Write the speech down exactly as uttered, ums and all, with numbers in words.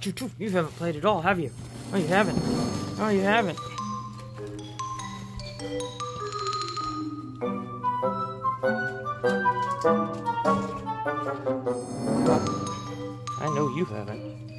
You haven't played at all, have you? Oh, you haven't. Oh, you haven't. I know you haven't.